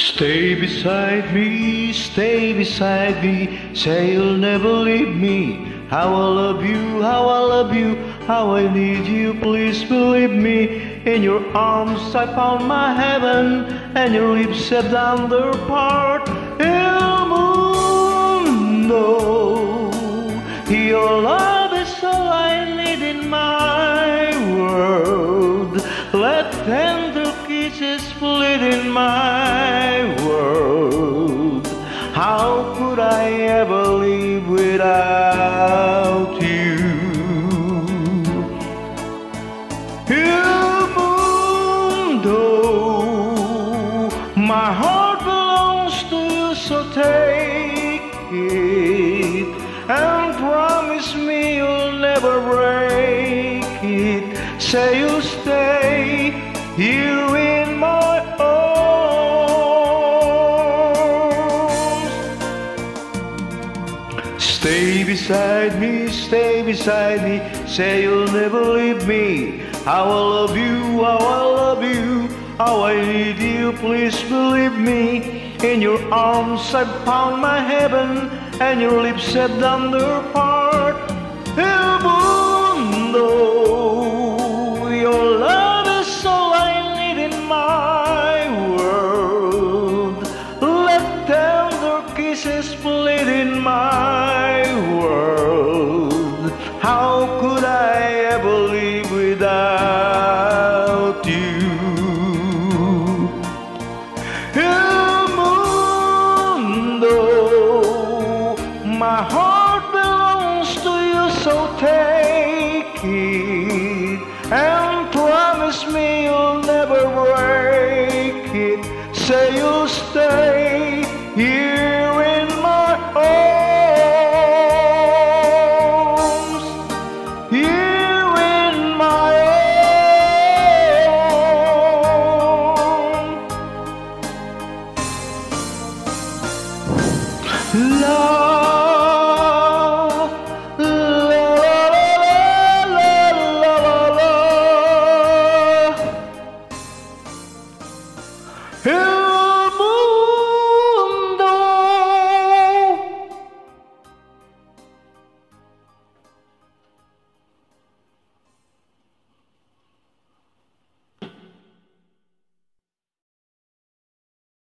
Stay beside me, say you'll never leave me. How I love you, how I love you, how I need you, please believe me. In your arms I found my heaven, and your lips said under part. El mundo, your love is all I need in my world. Let tender kisses split in my world. How could I ever live without you? El mundo, my heart belongs to you, so take it and promise me you'll never break it. Say you'll stay here in my arms. Stay beside me, say you'll never leave me. How I love you, how I love you, how I need you, please believe me. In your arms I found my heaven, and your lips said under part. El mundo, your love is all I need in my world. Let tender kisses split in my world. How could I ever live without you? El mundo, my heart belongs to you, so take it and promise me you'll never break it. Say you'll stay here in my arms, here in my arms. Love